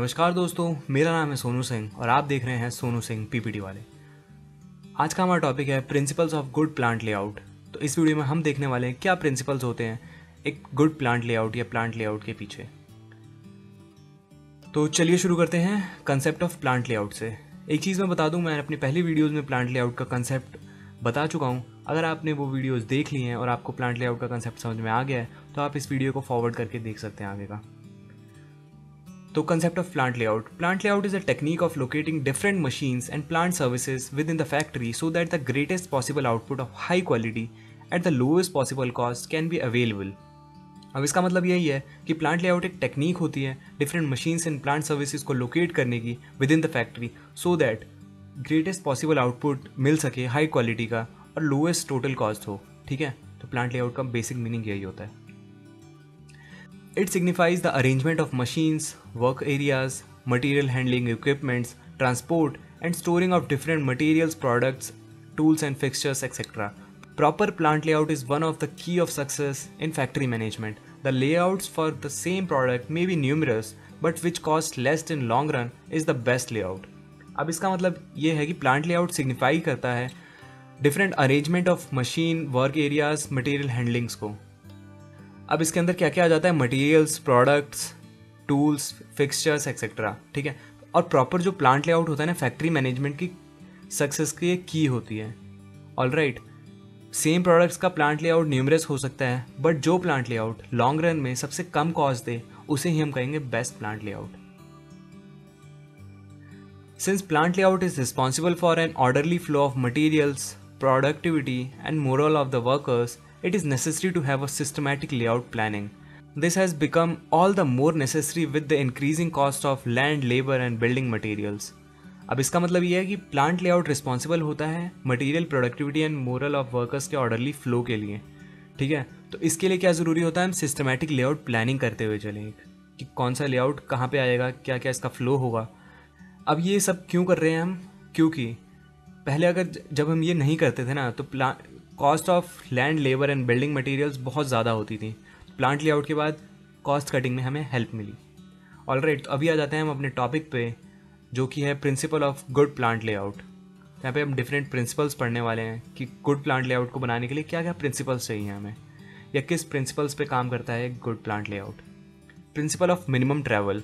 नमस्कार दोस्तों, मेरा नाम है सोनू सिंह और आप देख रहे हैं सोनू सिंह पीपीटी वाले। आज का हमारा टॉपिक है principles of good plant layout. तो इस वीडियो में हम देखने वाले हैं क्या प्रिंसिपल्स होते हैं एक गुड प्लांट लेआउट या प्लांट लेआउट के पीछे। तो चलिए शुरू करते हैं कंसेप्ट ऑफ प्लांट लेआउट से। एक चीज़ मैं बता दूं, मैं अपनी पहली वीडियोज़ में प्लांट लेआउट का कंसेप्ट बता चुका हूँ। अगर आपने वो वीडियोज़ देख ली हैं और आपको प्लांट लेआउट का कंसेप्ट समझ में आ गया है तो आप इस वीडियो को फॉरवर्ड करके देख सकते हैं आगे का। तो concept of plant layout. Plant layout is a technique of locating different machines and plant services within the factory so that the greatest possible output of high quality at the lowest possible cost can be available. अब इसका मतलब यही है कि plant layout एक technique होती है different machines and plant services को लोकेट करने की within the factory so that greatest possible output मिल सके हाई क्वालिटी का और लोएस्ट टोटल कॉस्ट हो। ठीक है, तो प्लांट लेआउट का बेसिक मीनिंग यही होता है। It signifies the arrangement of machines, work areas, material handling equipments, transport and storing of different materials, products, tools and fixtures, etc. Proper plant layout is one of the key of success in factory management. The layouts for the same product may be numerous, but which cost less in long run is the best layout. अब इसका मतलब ये है कि plant layout signify करता है different arrangement of machine, work areas, material handlings को। अब इसके अंदर क्या क्या आ जाता है, materials, products, tools, fixtures etcetera. ठीक है, और प्रॉपर जो प्लांट लेआउट होता है ना फैक्ट्री मैनेजमेंट की सक्सेस की एक की होती है। ऑलराइट, सेम प्रोडक्ट्स का प्लांट लेआउट न्यूमरस हो सकता है, बट जो प्लांट लेआउट लॉन्ग रन में सबसे कम कॉस्ट दे उसे ही हम कहेंगे best plant layout. Since plant layout is responsible for an orderly flow of materials, productivity and morale of the workers, it is necessary to have a systematic layout planning. This has become all the more necessary with the increasing cost of land, labor and building materials. अब इसका मतलब ये है कि plant layout responsible होता है material, productivity and morale of workers के orderly flow के लिए। ठीक है, तो इसके लिए क्या ज़रूरी होता है, हम सिस्टमैटिक लेआउट प्लानिंग करते हुए चलें कि कौन सा लेआउट कहाँ पे आएगा, क्या क्या इसका फ्लो होगा। अब ये सब क्यों कर रहे हैं हम, क्योंकि पहले अगर जब हम ये नहीं करते थे ना तो cost of land, labour and building materials बहुत ज़्यादा होती थी। प्लांट लेआउट के बाद कॉस्ट कटिंग में हमें हेल्प मिली। ऑलराइट, तो अभी आ जाते हैं हम अपने टॉपिक पे जो कि है principle of good plant layout. यहाँ पे हम डिफरेंट प्रिंसिपल्स पढ़ने वाले हैं कि गुड प्लांट लेआउट को बनाने के लिए क्या क्या प्रिंसिपल्स चाहिए हमें या किस प्रिंसिपल्स पे काम करता है good plant layout. Principle of minimum travel.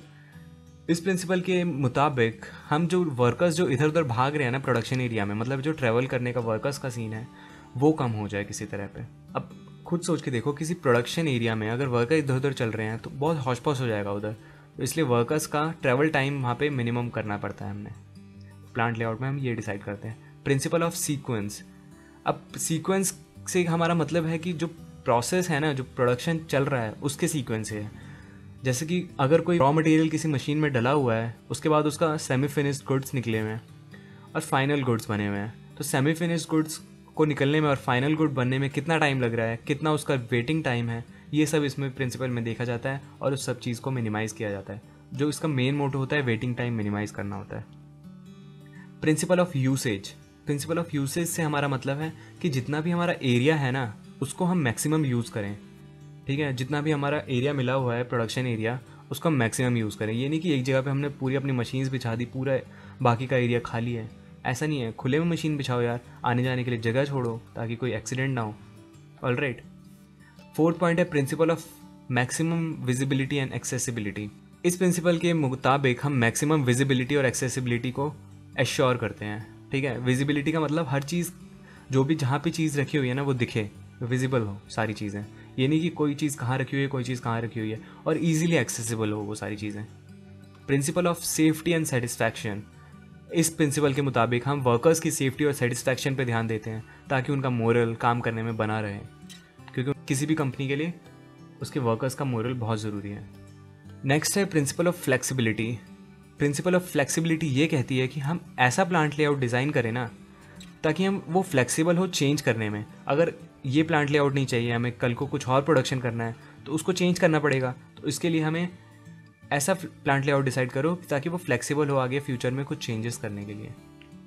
इस प्रिंसिपल के मुताबिक हम जो वर्कर्स जो इधर उधर भाग रहे हैं ना प्रोडक्शन एरिया में, मतलब जो ट्रैवल करने का वर्कर्स का सीन है वो कम हो जाए किसी तरह पे। अब खुद सोच के देखो, किसी प्रोडक्शन एरिया में अगर वर्कर इधर उधर चल रहे हैं तो बहुत हौश पौश हो जाएगा उधर, तो इसलिए वर्कर्स का ट्रैवल टाइम वहाँ पे मिनिमम करना पड़ता है हमने। प्लांट लेआउट में हम ये डिसाइड करते हैं। Principle of sequence. अब सीक्वेंस से हमारा मतलब है कि जो प्रोसेस है ना, जो प्रोडक्शन चल रहा है उसके सीक्वेंस है। जैसे कि अगर कोई रॉ मटेरियल किसी मशीन में डला हुआ है, उसके बाद उसका सेमी फिनिश्ड गुड्स निकले हुए हैं और फाइनल गुड्स बने हुए हैं, तो सेमी फिनिश्ड गुड्स को निकलने में और फाइनल गुड बनने में कितना टाइम लग रहा है, कितना उसका वेटिंग टाइम है, ये सब इसमें प्रिंसिपल में देखा जाता है और उस सब चीज़ को मिनिमाइज़ किया जाता है। जो इसका मेन मोटो होता है वेटिंग टाइम मिनिमाइज़ करना होता है। Principle of usage. Principle of usage से हमारा मतलब है कि जितना भी हमारा एरिया है ना उसको हम मैक्सिमम यूज़ करें। ठीक है, जितना भी हमारा एरिया मिला हुआ है प्रोडक्शन एरिया उसको हम मैक्सिमम यूज़ करें। ये नहीं कि एक जगह पे हमने पूरी अपनी मशीन्स बिछा दी, पूरा बाकी का एरिया खाली है, ऐसा नहीं है। खुले में मशीन बिछाओ यार, आने जाने के लिए जगह छोड़ो ताकि कोई एक्सीडेंट ना हो। ऑलराइट, फोर्थ पॉइंट है principle of maximum visibility and accessibility. इस प्रिंसिपल के मुताबिक हम मैक्सिमम विजिबिलिटी और एक्सेसिबिलिटी को एश्योर करते हैं। ठीक है, विजिबिलिटी का मतलब हर चीज़ जो भी जहाँ पे चीज़ रखी हुई है ना वो दिखे, विजिबल हो सारी चीज़ें। ये नहीं कि कोई चीज़ कहाँ रखी हुई है, कोई चीज़ कहाँ रखी हुई है, और ईजिली एक्सेसिबल हो वो सारी चीज़ें। Principle of safety and satisfaction. इस प्रिंसिपल के मुताबिक हम वर्कर्स की सेफ्टी और सेटिस्फैक्शन पे ध्यान देते हैं ताकि उनका मोरल काम करने में बना रहे, क्योंकि किसी भी कंपनी के लिए उसके वर्कर्स का मोरल बहुत ज़रूरी है। नेक्स्ट है principle of flexibility. Principle of flexibility ये कहती है कि हम ऐसा प्लांट लेआउट डिज़ाइन करें ना ताकि हम वो फ्लेक्सिबल हो चेंज करने में। अगर ये प्लांट लेआउट नहीं चाहिए, हमें कल को कुछ और प्रोडक्शन करना है तो उसको चेंज करना पड़ेगा, तो इसके लिए हमें ऐसा प्लांट लेआउट डिसाइड करो ताकि वो फ्लेक्सिबल हो आगे फ्यूचर में कुछ चेंजेस करने के लिए।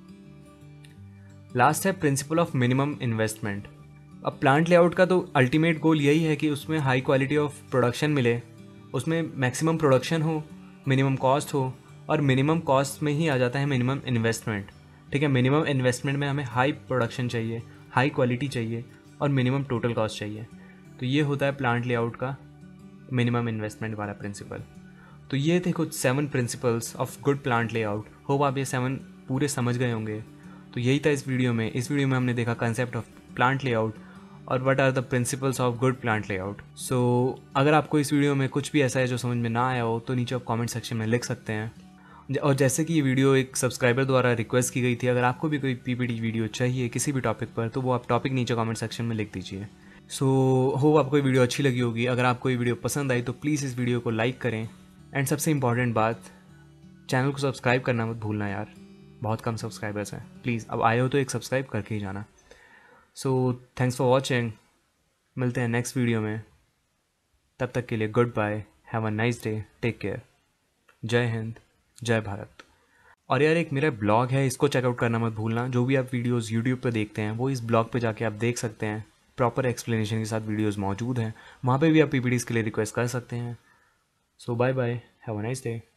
लास्ट है प्रिंसिपल ऑफ मिनिमम इन्वेस्टमेंट। अब प्लांट लेआउट का तो अल्टीमेट गोल यही है कि उसमें हाई क्वालिटी ऑफ प्रोडक्शन मिले, उसमें मैक्सिमम प्रोडक्शन हो, मिनिमम कॉस्ट हो और मिनिमम कॉस्ट में ही आ जाता है मिनिमम इन्वेस्टमेंट। ठीक है, मिनिमम इन्वेस्टमेंट में हमें हाई प्रोडक्शन चाहिए, हाई क्वालिटी चाहिए और मिनिमम टोटल कॉस्ट चाहिए। तो ये होता है प्लांट लेआउट का मिनिमम इन्वेस्टमेंट वाला प्रिंसिपल। तो ये थे कुछ 7 principles of good plant layout. Hope आप ये 7 पूरे समझ गए होंगे। तो यही था इस वीडियो में। इस वीडियो में हमने देखा कंसेप्ट ऑफ प्लांट लेआउट और what are the principles of good plant layout. So अगर आपको इस वीडियो में कुछ भी ऐसा है जो समझ में ना आया हो तो नीचे आप कमेंट सेक्शन में लिख सकते हैं। और जैसे कि ये वीडियो एक सब्सक्राइबर द्वारा रिक्वेस्ट की गई थी, अगर आपको भी कोई पीपीटी वीडियो चाहिए किसी भी टॉपिक पर तो वो आप टॉपिक नीचे कमेंट सेक्शन में लिख दीजिए। सो होप आपको ये वीडियो अच्छी लगी होगी। अगर आपको ये वीडियो पसंद आई तो प्लीज़ इस वीडियो को लाइक करें। एंड सबसे इम्पॉर्टेंट बात, चैनल को सब्सक्राइब करना मत भूलना यार, बहुत कम सब्सक्राइबर्स हैं। प्लीज़ अब आए हो तो एक सब्सक्राइब करके ही जाना। सो थैंक्स फॉर वॉचिंग, मिलते हैं नेक्स्ट वीडियो में। तब तक के लिए goodbye, have a nice day, take care, जय हिंद, जय भारत। और यार एक मेरा ब्लॉग है, इसको चेकआउट करना मत भूलना। जो भी आप वीडियोस यूट्यूब पे देखते हैं वो इस ब्लॉग पे जाके आप देख सकते हैं। प्रॉपर एक्सप्लेनेशन के साथ वीडियोस मौजूद हैं, वहाँ पे भी आप पीपीटीज़ के लिए रिक्वेस्ट कर सकते हैं। So bye bye, have a nice day.